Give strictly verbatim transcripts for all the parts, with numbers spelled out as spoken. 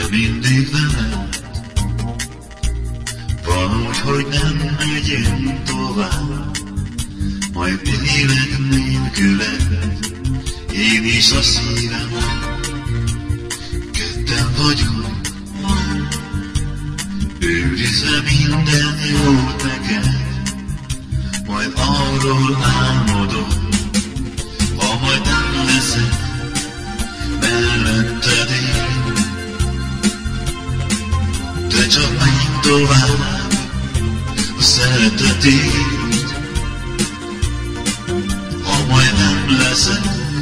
mindig veled, valahogy, hogy nem megyünk tovább, majd élet nélküled, én is a szívem, ketten vagyunk, őrizve minden jót neked, majd arról álmodom, ha majd nem leszek melletted én. De csak menj tovább a szeretetét, ha majd nem leszek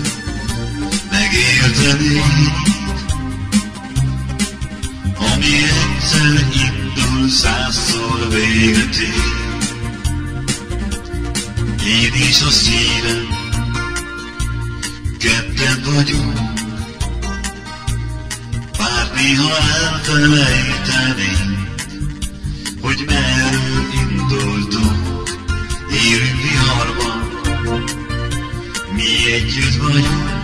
megértenéd, ami egyszer indul, százszor véget ér. Én is a szívem, ketten vagyunk, bár néha elfelejtenénk, hogy merről indultunk, érünk viharban, mi együtt vagyunk,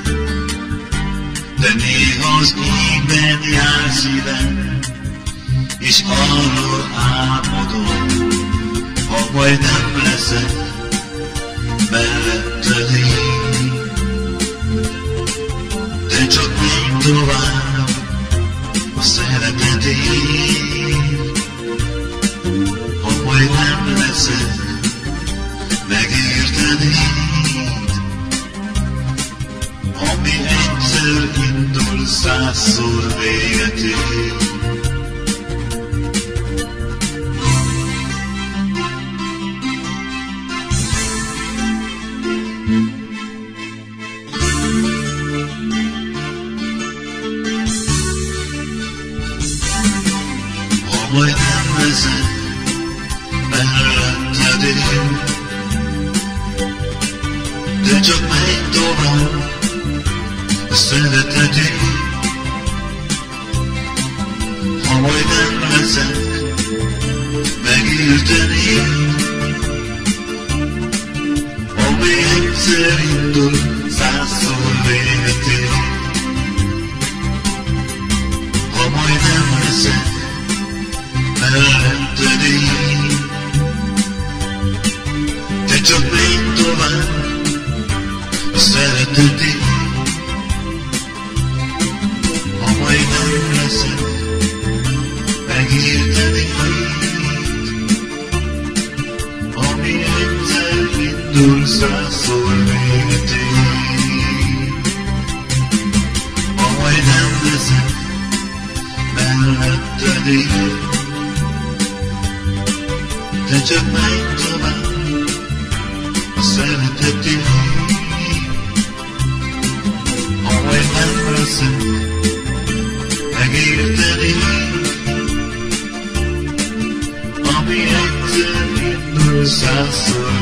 de néha az égben jár szívem, és arról álmodom, ha majd nem leszek melletted én. De csak menj tovább a szeretetért, ha majd nem leszek megértenéd, ami egyszer indul, százszor véget ér. Majd nem leszek melletted én, de csak menj tovább a szeretetért, ha majd nem leszek megértenéd, ami egyszer indul, százszor véget ér. Ha majd nem leszek melletted én, de csak menj tovább a szeretetért, ha majd nem leszek megértenéd, ami egyszer indul, százszor véget ér. Ha majd nem leszek melletted én, de csak menj tovább a szeretetért, ha majd nem leszek megértenéd, ami egyszer indul, százszor